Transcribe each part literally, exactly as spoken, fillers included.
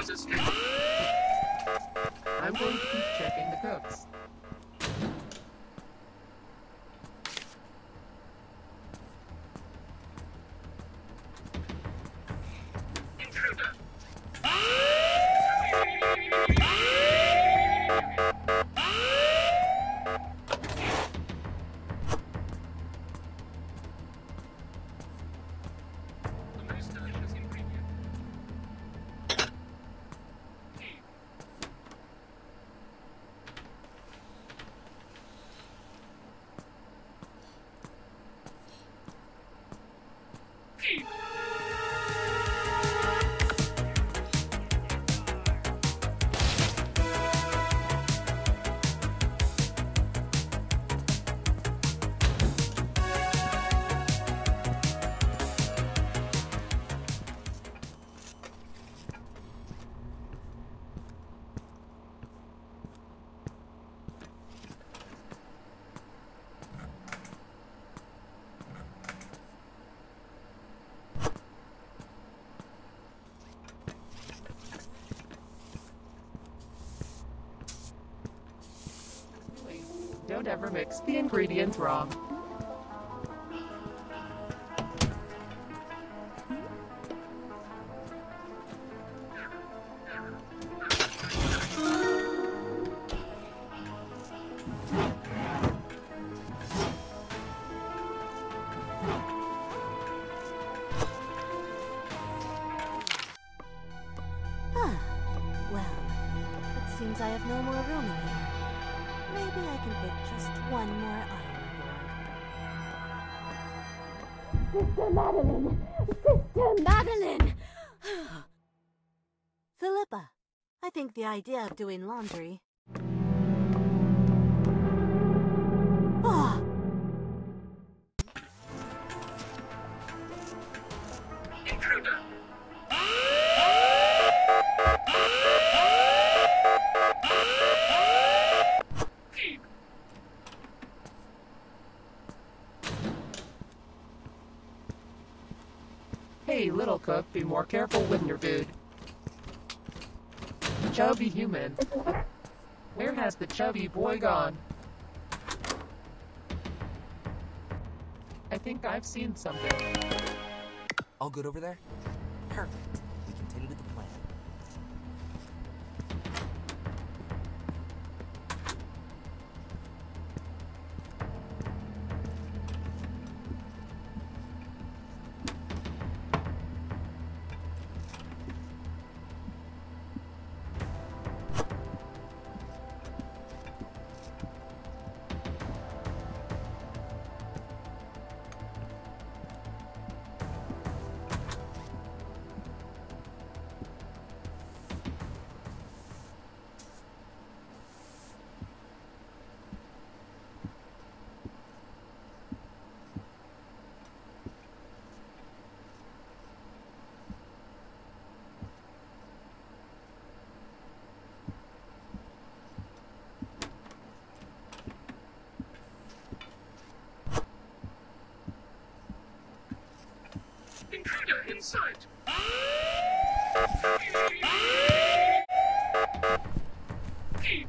I'm going to keep checking the cooks. Don't ever mix the ingredients wrong. Well, it seems I have no more room in here. Maybe I can fit just one more iron aboard. Sister Madeline! Sister Madeline! Philippa, I think the idea of doing laundry... Ah! Intruder! Hey, little cook, be more careful with your food. Chubby human. Where has the chubby boy gone? I think I've seen something. All good over there? Perfect. We continue with the plan. Intruder in sight. Keep.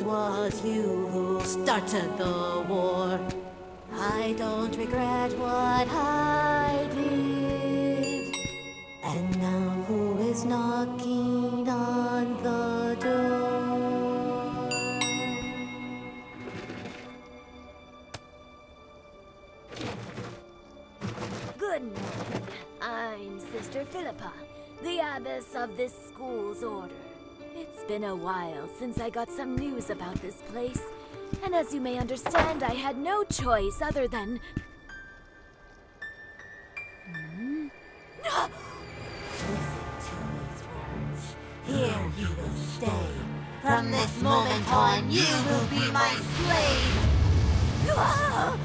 was you who started the war. I don't regret what I did. And now who is knocking on the door? Good morning. I'm Sister Philippa, the abbess of this school's order. It's been a while since I got some news about this place, and as you may understand, I had no choice other than... Hmm? Listen to these words. Here you will stay. From this moment on, you will be my slave. Ah!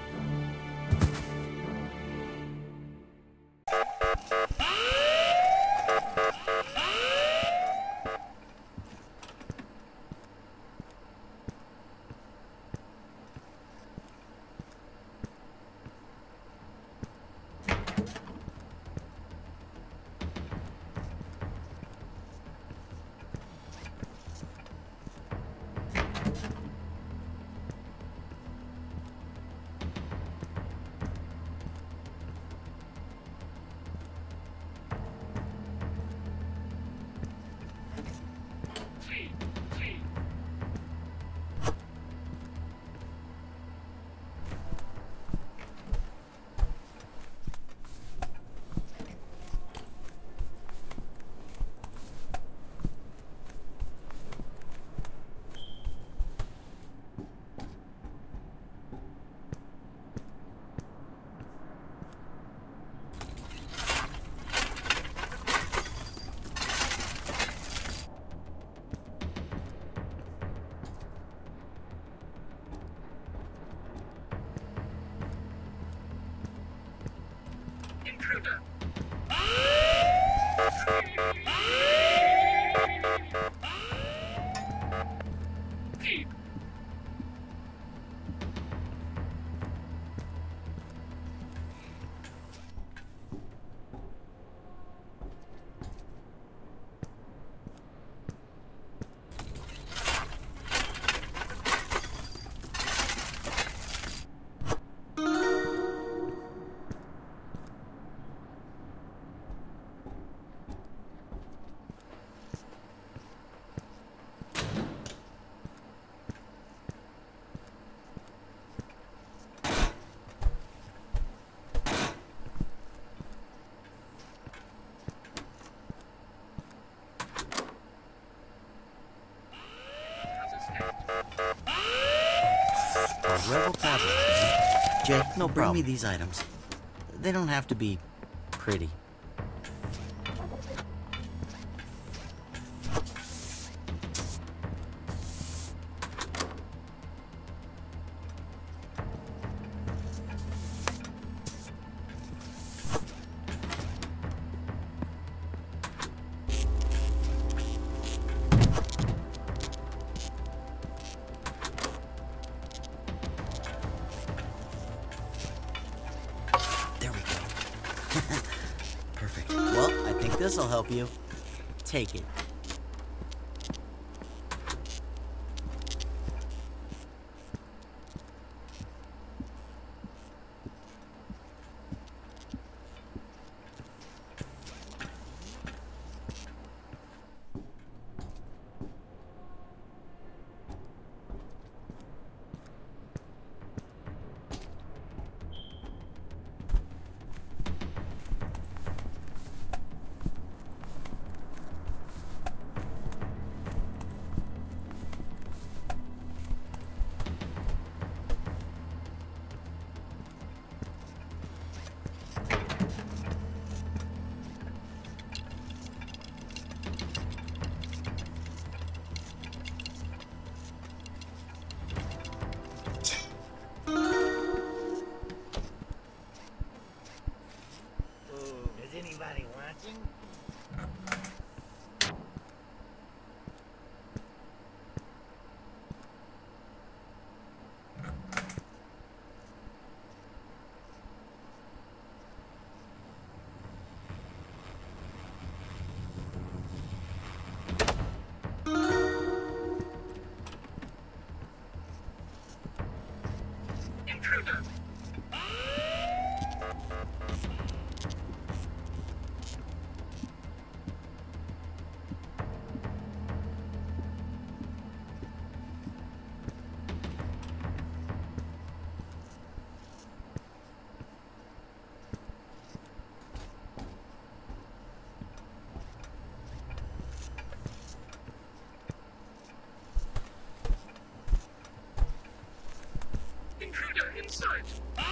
Rebel tablet. Jay, no problem. Bring me these items. They don't have to be pretty. Perfect. Well, I think this'll help you. Take it. inside.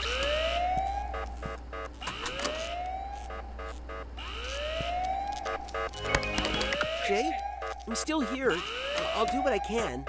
Jay, I'm still here. I'll do what I can.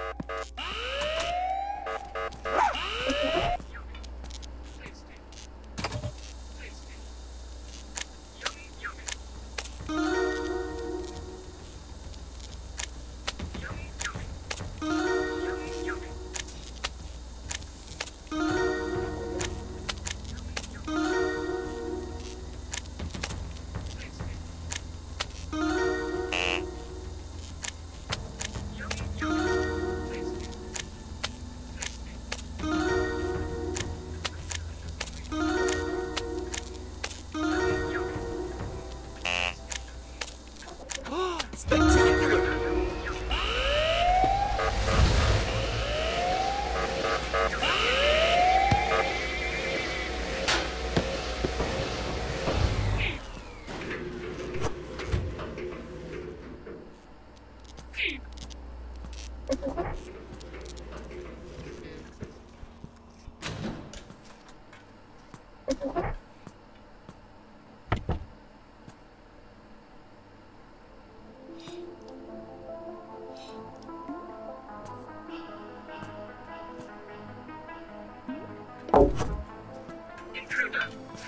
Intruder.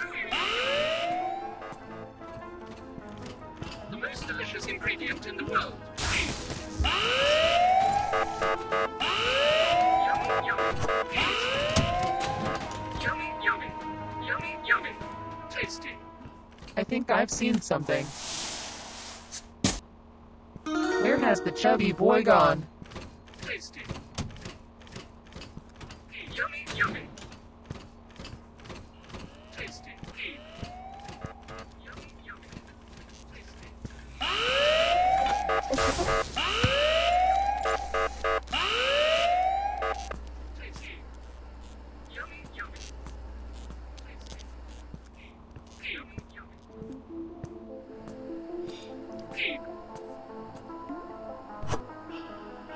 The most delicious ingredient in the world. Yummy, yummy. Yummy, yummy. Yummy, yummy. Tasty. I think I've seen something. Where has the chubby boy gone? Tasty. Yummy, yummy. Tasty. Yummy, yummy. Tasty. Tasty. Yummy, yummy. Tasty. Yummy, yummy. Keep.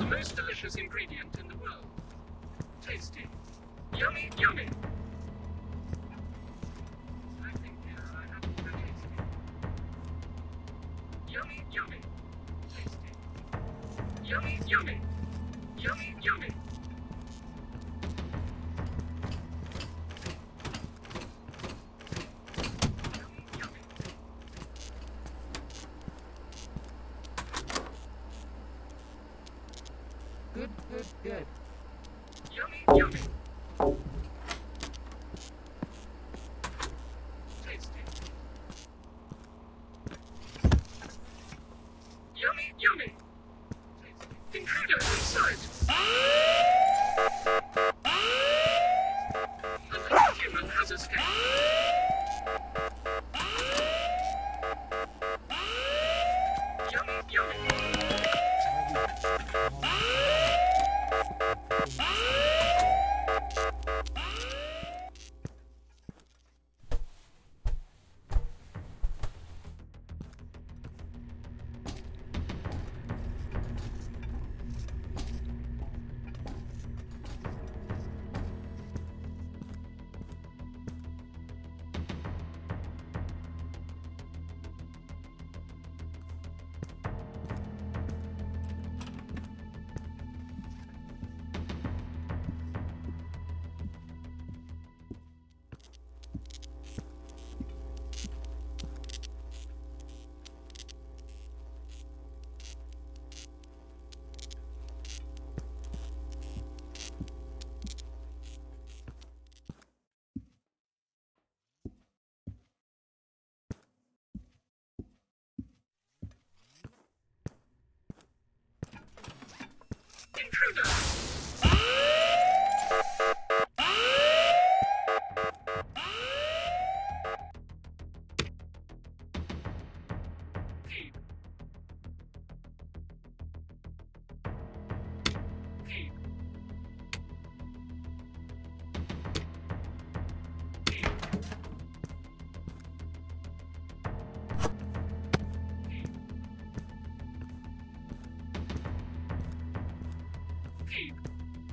The most delicious ingredient in the world. Tasty. Yummy, yummy. I think here I have the tasty. Yummy, yummy. Tasty. Yummy, yummy. Yummy, yummy. Good, good, good. Yummy, yummy. Tasty. Yummy, yummy. Tasty. Intruder in sight. Another human has escaped. Yummy, yummy. Intruder! Keep. Keep. Keep. Keep.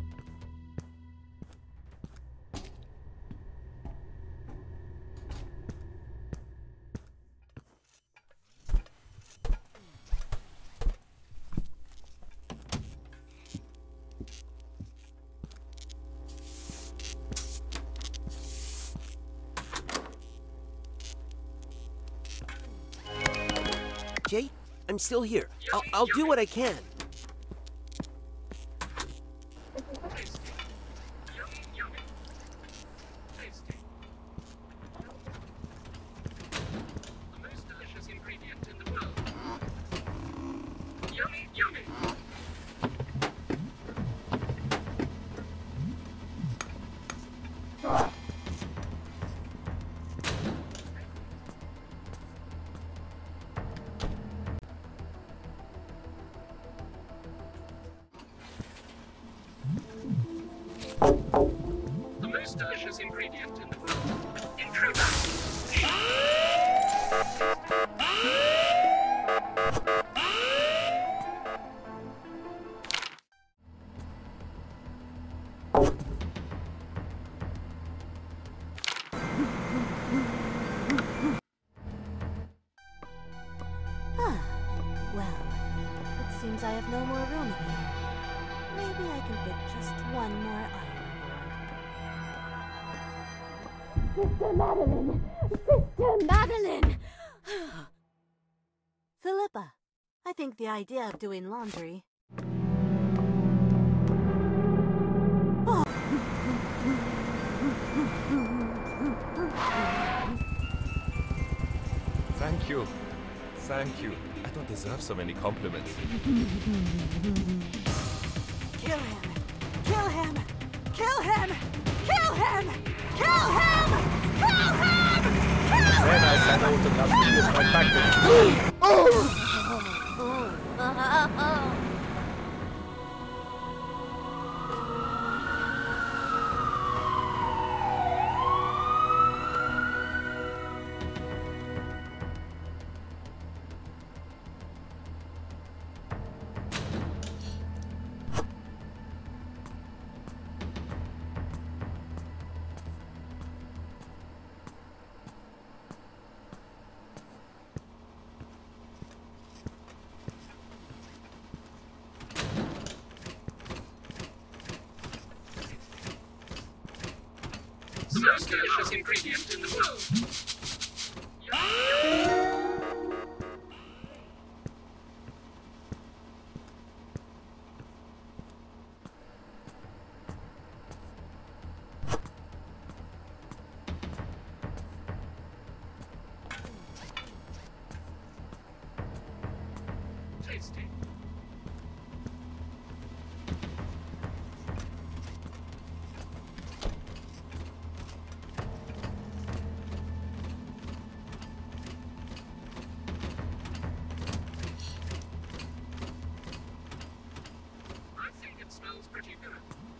Jay, I'm still here. I'll, I'll do what I can. Yummy, yummy. Tasty. The most delicious ingredient in the world. Yummy, yummy. The most delicious ingredient in the world. Intruder. Ah, well, it seems I have no more room in here. Maybe I can fit just one more item aboard. Sister Madeline! Sister Madeline! Philippa, I think the idea of doing laundry... Oh. Thank you. Thank you. I don't deserve so many compliments. Kill him! Kill him! Kill him! Kill him! Kill him! Kill him! Kill him! Then I sat out and got to use my factory. Oh! most delicious ingredient in the world. Tasty. I think it smells pretty good.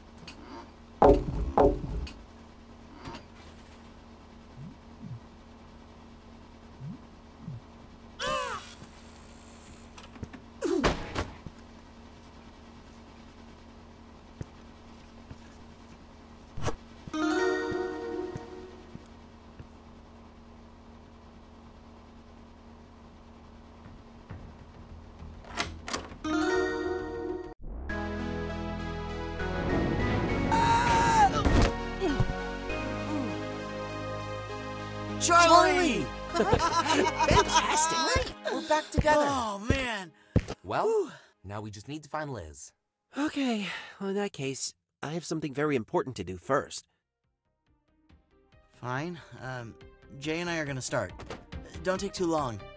Charlie! Fantastic! We're back together. Oh, man. Well, now we just need to find Liz. Okay, well, in that case, I have something very important to do first. Fine. Um, Jay and I are gonna start. Don't take too long.